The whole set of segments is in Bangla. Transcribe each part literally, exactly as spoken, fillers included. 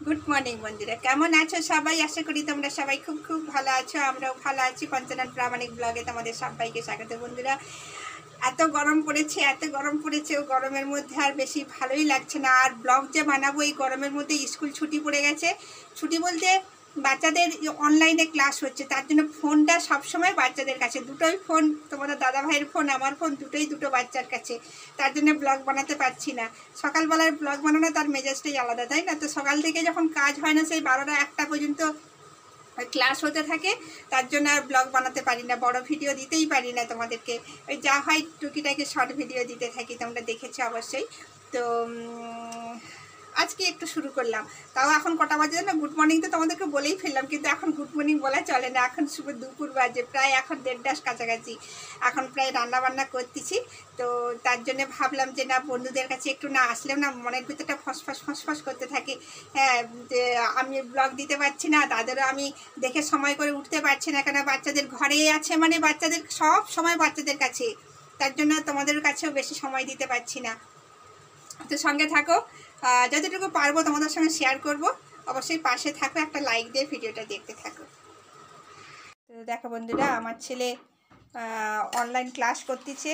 গুড মর্নিং বন্ধুরা, কেমন আছো সবাই? আশা করি তোমরা সবাই খুব খুব ভালো আছো। আমরাও ভালো আছি। পঞ্চনাথ প্রামাণিক ব্লগে তোমাদের সবাইকে স্বাগত। বন্ধুরা, এত গরম পড়েছে এত গরম পড়েছে ও গরমের মধ্যে আর বেশি ভালোই লাগছে না। আর ব্লগ যে বানাবো এই গরমের মধ্যে, স্কুল ছুটি পড়ে গেছে। ছুটি বলতে বাচ্চাদের অনলাইনে ক্লাস হচ্ছে, তার জন্য ফোনটা সবসময় বাচ্চাদের কাছে। দুটোই ফোন, তোমাদের দাদা ভাইয়ের ফোন, আমার ফোন, দুটোই দুটো বাচ্চার কাছে। তার জন্য ব্লগ বানাতে পারছি না। সকালবেলার ব্লগ বানানো তার মেজাজটাই আলাদা, তাই না? তো সকাল থেকে যখন কাজ হয় না, সেই বারোটা একটা পর্যন্ত ক্লাস হতে থাকে, তার জন্য আর ব্লগ বানাতে পারি না, বড় ভিডিও দিতেই পারি না তোমাদেরকে। ওই যা হয় টুকিটাকে শর্ট ভিডিও দিতে থাকি, তোমরা দেখেছো অবশ্যই। তো আজকে একটু শুরু করলাম। তাও এখন কটা বাজে না, গুড মর্নিং তো তোমাদেরকে বলেই ফেললাম, কিন্তু এখন গুড মর্নিং বলা চলে না, এখন শুভ দুপুর বাজে, প্রায় এখন দেড়টার কাছাকাছি। এখন প্রায় রান্না বান্না করতেছি। তো তার জন্য ভাবলাম যে না, বন্ধুদের কাছে একটু না আসলেও না মনের ভিতরটা ফসফস ফসফস করতে থাকে। হ্যাঁ, যে আমি ব্লগ দিতে পারছি না, তাদেরও আমি দেখে সময় করে উঠতে পারছি না, কেন বাচ্চাদের ঘরেই আছে, মানে বাচ্চাদের সব সময় বাচ্চাদের কাছে, তার জন্য তোমাদের কাছেও বেশি সময় দিতে পারছি না। তো সঙ্গে থাকো, যতটুকু পারবো তোমাদের সঙ্গে শেয়ার করব। অবশ্যই পাশে থাকো, একটা লাইক দিয়ে ভিডিওটা দেখতে থাকো। তো দেখো বন্ধুরা, আমার ছেলে অনলাইন ক্লাস করতেছে।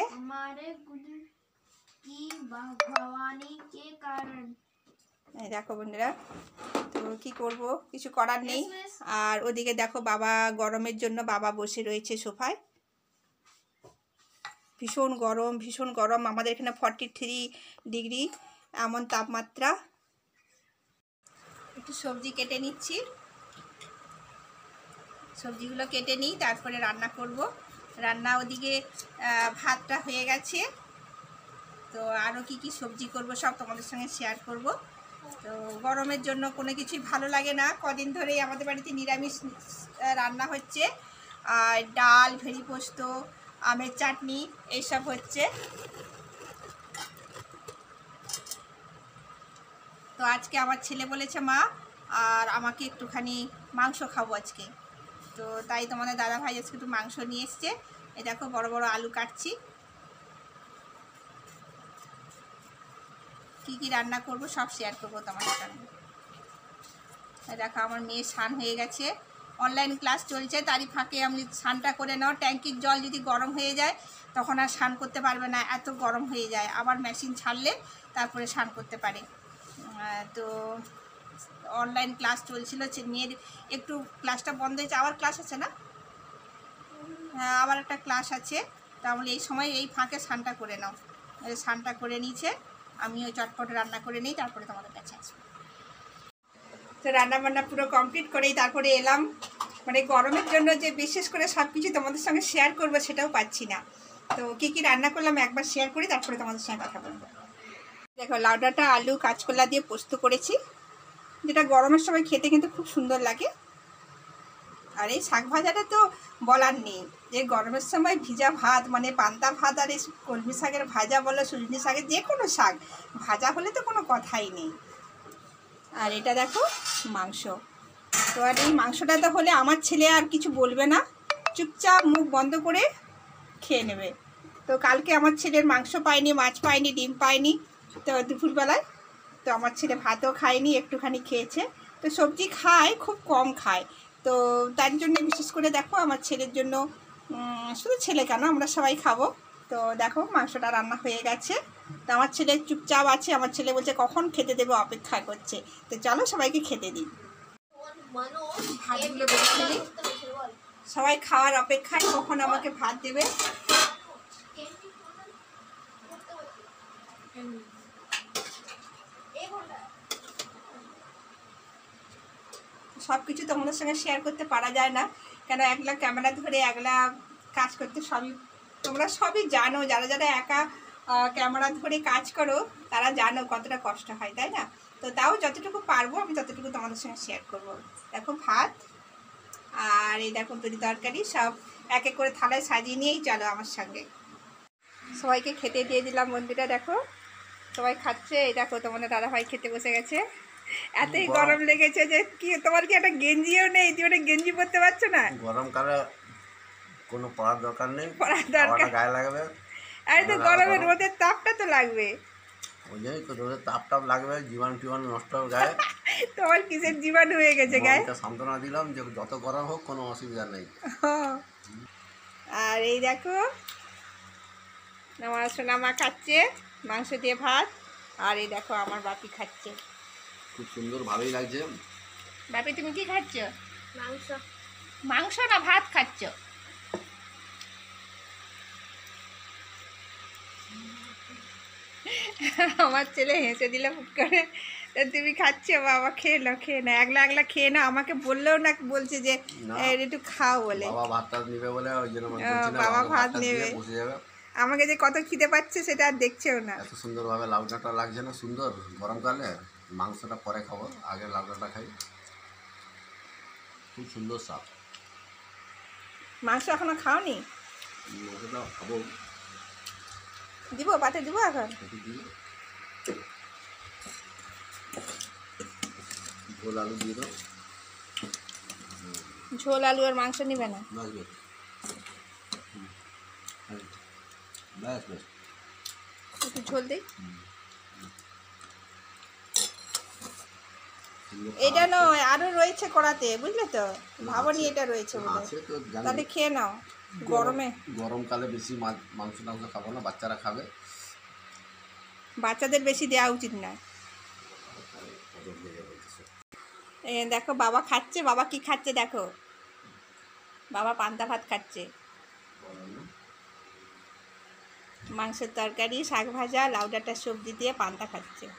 দেখো বন্ধুরা, তো কি করব, কিছু করার নেই। আর ওদিকে দেখো বাবা, গরমের জন্য বাবা বসে রয়েছে সোফায়। ভীষণ গরম, ভীষণ গরম, আমাদের এখানে ফর্টি থ্রি ডিগ্রি এমন তাপমাত্রা। একটু সবজি কেটে নিচ্ছি, সবজিগুলো কেটে নিই, তারপরে রান্না করব। রান্না ওদিকে ভাতটা হয়ে গেছে। তো আরও কি কি সবজি করব সব তোমাদের সঙ্গে শেয়ার করব। তো গরমের জন্য কোনো কিছুই ভালো লাগে না। কদিন ধরেই আমাদের বাড়িতে নিরামিষ রান্না হচ্ছে, আর ডাল, ভেড়ি পোস্ত, আমের চাটনি এইসব হচ্ছে। তো আজকে আমার ছেলে বলেছে মা আর আমাকে একটুখানি মাংস খাবো আজকে। তো তাই তোমাদের দাদা ভাই আজকে একটু মাংস নিয়ে এসছে। এই দেখো বড় বড় আলু কাটছি। কি কি রান্না করব সব শেয়ার করবো তোমাদের সঙ্গে। দেখো আমার মেয়ে স্নান হয়ে গেছে, অনলাইন ক্লাস চলছে, তারই ফাঁকে আমি স্নানটা করে নাও। ট্যাঙ্কির জল যদি গরম হয়ে যায় তখন আর স্নান করতে পারবে না, এত গরম হয়ে যায়। আবার মেশিন ছাড়লে তারপরে স্নান করতে পারে। তো অনলাইন ক্লাস চলছিল, মেয়ের একটু ক্লাসটা বন্ধ হয়েছে, আবার ক্লাস আছে না? হ্যাঁ, আবার একটা ক্লাস আছে। তাহলে এই সময় এই ফাঁকে স্নানটা করে নাও। স্নানটা করে নিয়েছে, আমি ওই চটপট রান্না করে নিই, তারপরে তোমাদের কাছে আসবো। তো রান্না বান্না পুরো কমপ্লিট করেই তারপরে এলাম। মানে গরমের জন্য যে বিশেষ করে সব কিছু তোমাদের সঙ্গে শেয়ার করবো সেটাও পাচ্ছি না। তো কী কী রান্না করলাম একবার শেয়ার করি, তারপরে তোমাদের সঙ্গে কথা বলবো। দেখো, লাউ ডাঁটা, আলু, কাঁচকলা দিয়ে পোস্ত করেছি, যেটা গরমের সময় খেতে কিন্তু খুব সুন্দর লাগে। আর এই শাক ভাজাটা তো বলার নেই, যে গরমের সময় ভিজা ভাত, মানে পান্তা ভাত, আর এই কলমি শাকের ভাজা বলো, সজনে শাকের যে কোনো শাক ভাজা হলে তো কোনো কথাই নেই। আর এটা দেখো মাংস। তো আর এই মাংসটা তো হলে আমার ছেলে আর কিছু বলবে না, চুপচাপ মুখ বন্ধ করে খেয়ে নেবে। তো কালকে আমার ছেলের মাংস পায়নি, মাছ পায়নি, ডিম পায়নি, তো দুপুরবেলায় তো আমার ছেলে ভাতও খায়নি, একটুখানি খেয়েছে। তো সবজি খায়, খুব কম খায়। তো তার জন্য বিশেষ করে দেখো আমার ছেলের জন্য, শুধু ছেলে কেন আমরা সবাই খাবো। তো দেখো মাংসটা রান্না হয়ে গেছে। তো আমার ছেলে চুপচাপ আছে, আমার ছেলে বলছে কখন খেতে দেবে, অপেক্ষা করছে। তো চলো সবাইকে খেতে দিই। ভাতগুলো বেড়ে ফেলি, সবাই খাওয়ার অপেক্ষায় কখন আমাকে ভাত দেবে। সব কিছু তোমাদের সঙ্গে শেয়ার করতে পারা যায় না, কেন একলা ক্যামেরা ধরে একলা কাজ করতে সবই তোমরা সবই জানো। যারা যারা একা ক্যামেরা ধরে কাজ করো তারা জানো কতটা কষ্ট হয়, তাই না? তো তাও যতটুকু পারবো আমি ততটুকু তোমাদের সঙ্গে শেয়ার করবো। দেখো ভাত আর এই দেখো তরি তরকারি সব এক এক করে থালায় সাজিয়ে নিয়েই চলো আমার সঙ্গে। সবাইকে খেতে দিয়ে দিলাম বন্ধুরা, দেখো সবাই খাচ্ছে। এই দেখো তোমাদের দাদাভাই খেতে বসে গেছে। এতই গরম লেগেছে যে কি, তোমার কি একটা গেঞ্জিও নেই, তুমি একটা গেঞ্জি পরতে পারছো না? গরমকালে কোনো পরার দরকার নেই, পরার দরকার গায়ে লাগবে। আরে তো গরমে রোদের তাপটা তো লাগবে। ওই জন্যই তো রোদে তাপ টাপ লাগবে, জীবাণু টিবাণু নষ্ট হবে গায়ে। তোমার কিসের জীবাণু হয়ে গেছে গায়ে? মনটা সান্ত্বনা দিলাম যে যত গরম হোক কোনো অসুবিধা নেই। আর এই দেখো আমার সোনামা খাচ্ছে মাংস দিয়ে ভাত, আর এই দেখো আমার বাপি খাচ্ছে। খুব সুন্দর, ভালোই লাগছে। বাপি তুমি কি খাচ্ছ? মাংস। মাংস না ভাত খাচ্ছ? আমার ছেলে হেসে দিল ফুট করে। তুমি খাচ্ছ? বাবা খেয়ে নাও, খেয়ে নাও, একলা একলা খেয়ে নাও। আমাকে বললেও না, বলছে যে একটু খাও বলে। বাবা ভাত টাত নেবে বলে ওই জন্য বাবা ভাত নেবে, বসে যাবে। আমাকে যে কত খিদে পাচ্ছে সেটা আর দেখছেও না। এত সুন্দরভাবে লাউ ডাঁটা লাগছে না সুন্দর গরমকালে। মাংসটা পরে খাবো, আগে লাউ ডাঁটা খাই। খুব সুন্দর স্বাদ। মাংস এখনো খাওনি? মাংসটা খাবো। দিব পাতে দিব এখন? ঝোল আলু দিয়ে দাও। ঝোল আলু আর মাংস নিবে না? ব্যাস ব্যাস, একটু ঝোল দিই। এটা নয়, আরো রয়েছে কড়াতে, বুঝলে তো? ভাবনি এটা রয়েছে বলে। তাহলে খেয়ে নাও। গরমে গরমকালে বেশি মাংস টাংস খাবো না, বাচ্চারা খাবে। বাচ্চাদের বেশি দেওয়া উচিত না। দেখো বাবা খাচ্ছে, বাবা কি খাচ্ছে দেখো, বাবা পান্তা ভাত খাচ্ছে, মাংসের তরকারি, শাক ভাজা, লাউ ডাঁটার সবজি দিয়ে পান্তা খাচ্ছে।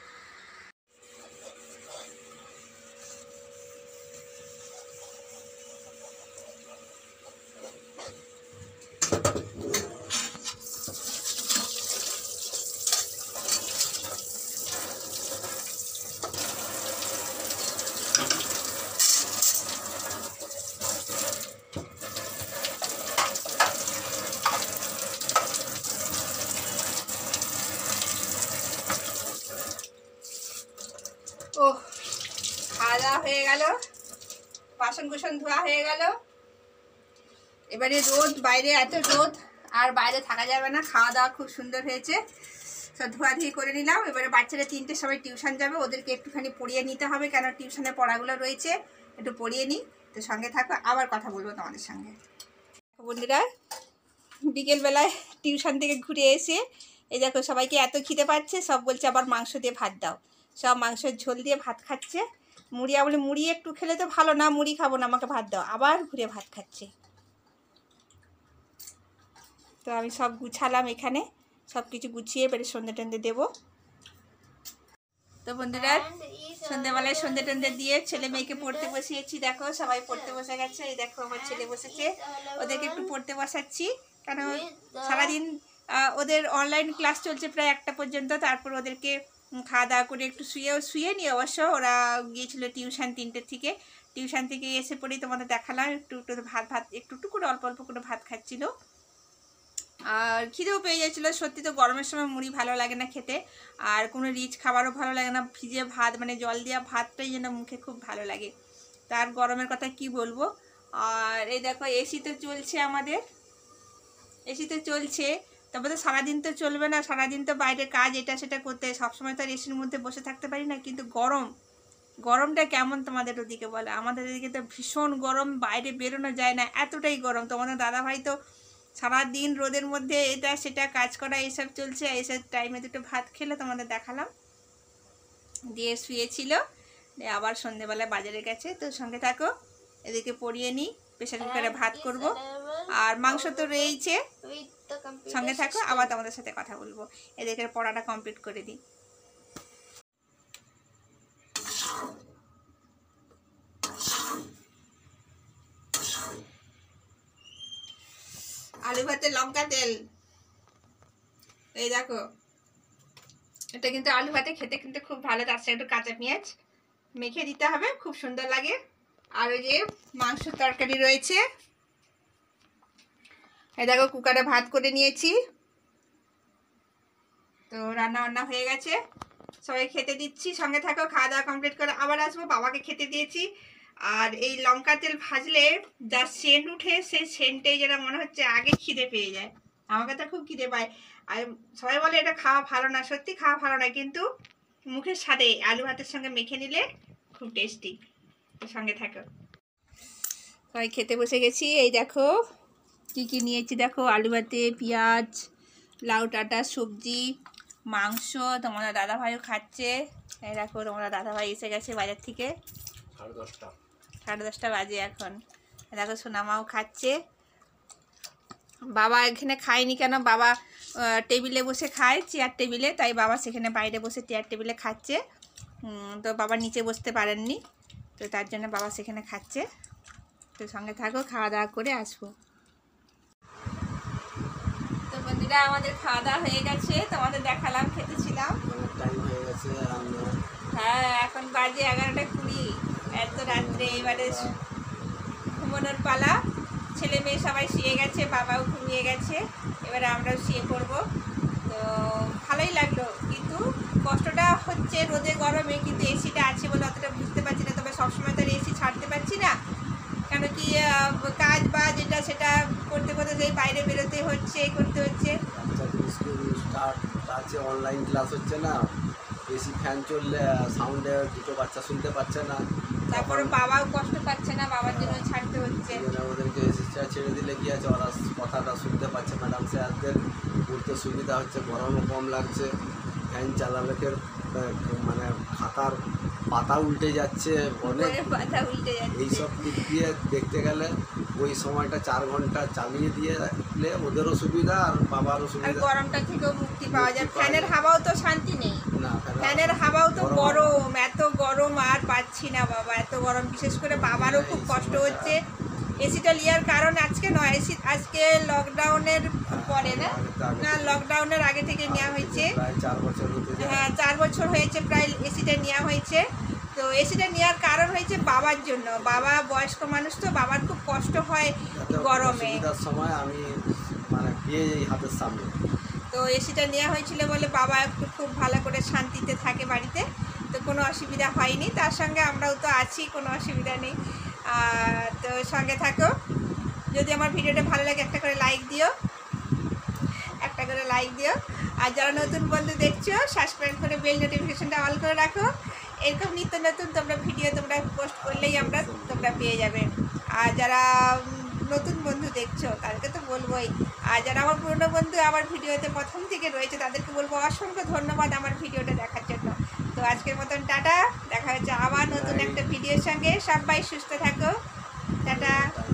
ও খাওয়া দাওয়া হয়ে গেল, বাসন কুসন ধোয়া হয়ে গেল। এবারে রোদ, বাইরে এত রোদ, আর বাইরে থাকা যাবে না। খাওয়া দাওয়া খুব সুন্দর হয়েছে, সব ধোয়াধুয়ি করে নিলাম। এবারে বাচ্চারা তিনটের সময় টিউশন যাবে, ওদেরকে একটুখানি পড়িয়ে নিতে হবে, কেন টিউশনের পড়াগুলো রয়েছে, একটু পড়িয়ে নিই। তো সঙ্গে থাকো, আবার কথা বলবো তোমাদের সঙ্গে। বন্ধুরা বিকেলবেলায় টিউশন থেকে ঘুরে এসে এই দেখো সবাইকে এত খিদে পাচ্ছে, সব বলছে আবার মাংস দিয়ে ভাত দাও। সব মাংসের ঝোল দিয়ে ভাত খাচ্ছে। মুড়িয়া বলে মুড়ি একটু খেলে তো ভালো, না মুড়ি খাবো না, আমাকে ভাত দাও। আবার ঘুরে ভাত খাচ্ছে। তো আমি সব গুছালাম, এখানে সব কিছু গুছিয়ে এবারে সন্ধে টন্ধে দেবো। তো বন্ধুরা সন্ধ্যেবেলায় সন্ধে টন্ধে দিয়ে ছেলে মেয়েকে পড়তে বসিয়েছি। দেখো সবাই পড়তে বসে গেছে। এই দেখো আমার ছেলে বসেছে, ওদেরকে একটু পড়তে বসাচ্ছি, কারণ সারাদিন ওদের অনলাইন ক্লাস চলছে প্রায় একটা পর্যন্ত। তারপর ওদেরকে খাওয়া দাওয়া করে একটু শুয়েও শুয়ে নিয়ে, অবশ্য ওরা গিয়েছিলো টিউশন তিনটের থেকে। টিউশন থেকে এসে পরেই তোমাদের দেখালাম একটু একটু ভাত ভাত একটু একটু করে অল্প অল্প করে ভাত খাচ্ছিল, আর খিদেও পেয়ে যাচ্ছিলো। সত্যি তো গরমের সময় মুড়ি ভালো লাগে না খেতে, আর কোনো রিচ খাবারও ভালো লাগে না। ভিজে ভাত মানে জল দেওয়া ভাতটাই যেন মুখে খুব ভালো লাগে। তার গরমের কথা কি বলবো। আর এই দেখো এসি তো চলছে আমাদের, এসি তো চলছে, তবে তো সারাদিন তো চলবে না, সারাদিন তো বাইরে কাজ এটা সেটা করতে, সবসময় তো আর এসির মধ্যে বসে থাকতে পারি না। কিন্তু গরম, গরমটা কেমন তোমাদের ওদিকে বলে? আমাদের এদিকে তো ভীষণ গরম, বাইরে বেরোনো যায় না, এতটাই গরম। তোমাদের দাদাভাই তো সারাদিন রোদের মধ্যে এটা সেটা কাজ করা এইসব চলছে, এইসব টাইমে দুটো ভাত খেলে তোমাদের দেখালাম, দিয়ে শুয়েছিল। আবার সন্ধেবেলায় বাজারে গেছে। তো সঙ্গে থাকো, এদিকে পরিয়ে নিই, প্রেশার কুকারে ভাত করব, আর মাংস তো রয়েছে। সঙ্গে থাকো, আবার তোমাদের সাথে কথা বলবো। এদিকে পড়াটা কমপ্লিট করে দিই। আলু ভাতে লঙ্কা তেল, এই দেখো এটা কিন্তু আলু ভাতে খেতে কিন্তু খুব ভালো। তার সাথে একটু কাঁচা পেঁয়াজ মেখে দিতে হবে, খুব সুন্দর লাগে। আর ওই যে মাংসের তরকারি রয়েছে, এই দেখো কুকারে ভাত করে নিয়েছি। তো রান্না বান্না হয়ে গেছে, সবাই খেতে দিচ্ছি। সঙ্গে থাকো, খাওয়া দাওয়া কমপ্লিট করে আবার আসবো। বাবাকে খেতে দিয়েছি। আর এই লঙ্কা তেল ভাজলে যা সেন্ট উঠে, সেই সেন্টেই যেন মনে হচ্ছে আগে খিদে পেয়ে যায়। আমাকে তো খুব খিদে পায়। আর সবাই বলে এটা খাওয়া ভালো না, সত্যি খাওয়া ভালো না, কিন্তু মুখের স্বাদে আলু ভাতের সঙ্গে মেখে নিলে খুব টেস্টি। সঙ্গে থাকো। সবাই খেতে বসে গেছি। এই দেখো কী কী নিয়েছি দেখো, আলু ভাতে পেঁয়াজ, লাউ ডাঁটা সবজি, মাংস। তোমাদের দাদাভাইও খাচ্ছে। এই দেখো তোমাদের দাদাভাই এসে গেছে বাজার থেকে। সাড়ে দশটা সাড়ে দশটা বাজে এখন। দেখো সোনামাও খাচ্ছে। বাবা এখানে খায়নি কেন, বাবা টেবিলে বসে খায়, চেয়ার টেবিলে, তাই বাবা সেখানে বাইরে বসে চেয়ার টেবিলে খাচ্ছে। তো বাবা নিচে বসতে পারেননি, তো তার জন্য বাবা সেখানে খাচ্ছে। তো সঙ্গে থাকো, খাওয়া দাওয়া করে আসবো। তো বন্ধুরা আমাদের খাওয়া দাওয়া হয়ে গেছে, তোমাদের দেখালাম, খেতেছিলাম। টাইম হয়ে গেছে। হ্যাঁ এখন বাজে এগারোটা কুড়ি, এত রাত্রে এবারে ঘুমানোর পালা। ছেলে মেয়ে সবাই শুয়ে গেছে, বাবাও ঘুমিয়ে গেছে, এবারে আমরাও শুয়ে পড়বো। তো ভালোই লাগলো, কিন্তু কষ্টটা হচ্ছে রোদে গরমে, কিন্তু এসিটা আছে বলে অতটা বুঝতে পারছি না। তবে সবসময় তো আর এসি ছাড়তে পারছি না, কেন কি কাজ বা যেটা সেটা করতে করতে সেই বাইরে বেরোতে হচ্ছে, এই করতে হচ্ছে। বাচ্চাদের স্কুল স্টার্ট আছে, অনলাইন ক্লাস হচ্ছে না, এসি ফ্যান চললে সাউন্ডে দুটো বাচ্চা শুনতে পাচ্ছে না। তারপরে বাবাও কষ্ট পাচ্ছে না, বাবার জন্য ছাড়তে হচ্ছে। ওদেরকে এসিটা ছেড়ে দিলে কি আছে, ওরা কথাটা শুনতে পাচ্ছে। ম্যাডাম স্যারদের পড়তে সুবিধা হচ্ছে, গরমও কম লাগছে। ফ্যান চালালে মানে খাতার পাতা উল্টে যাচ্ছে, অনেক পাতা উল্টে যাচ্ছে। এইসব দিক দিয়ে দেখতে গেলে ওই সময়টা চার ঘন্টা চালিয়ে দিয়ে রাখলে ওদেরও সুবিধা আর বাবারও আর সুবিধা। গরমটা থেকেও মুক্তি পাওয়া যায়। ফ্যানের হাওয়াও তো শান্তি নেই, না ফ্যানের হাওয়াও তো গরম, এত গরম আর পাচ্ছি না বাবা, এত গরম। বিশেষ করে বাবারও খুব কষ্ট হচ্ছে। এসিটা নেওয়ার কারণ আজকে নয়, এসি আজকে লকডাউনের পরে না না লকডাউনের আগে থেকে নেওয়া হয়েছে। প্রায় চার বছর হতে যায়। হ্যাঁ চার বছর হয়েছে প্রায় এসিটা নেওয়া হয়েছে। তো এসিটা নেওয়ার কারণ হয়েছে বাবার জন্য। বাবা বয়স্ক মানুষ, তো বাবার খুব কষ্ট হয় গরমে। অসুবিধার সময় আমি মানে পেয়ে যাই হাতের সামনে। তো এসিটা নেওয়া হয়েছিল বলে বাবা একটু খুব ভালো করে শান্তিতে থাকে বাড়িতে, তো কোনো অসুবিধা হয়নি। তার সঙ্গে আমরাও তো আছি, কোনো অসুবিধা নেই। আর তো সঙ্গে থাকো। যদি আমার ভিডিওটা ভালো লাগে একটা করে লাইক দিও, একটা করে লাইক দিও। আর যারা নতুন বন্ধু দেখছো সাবস্ক্রাইব করে বেল নোটিফিকেশনটা অল করে রাখো। এরকম নিত্য নতুন তোমরা ভিডিও তোমরা পোস্ট করলেই আমরা তোমরা পেয়ে যাবে। আর যারা নতুন বন্ধু দেখছো তাদেরকে তো বলবোই, আর যারা আমার পুরনো বন্ধু আমার ভিডিওতে প্রথম থেকে রয়েছে তাদেরকে বলবো অসংখ্য ধন্যবাদ আমার ভিডিওটা দেখার জন্য। তো আজকের মতন টাটা, দেখা হচ্ছে আবার নতুন একটা ভিডিওর সঙ্গে। সবাই সুস্থ থাকো, টাটা।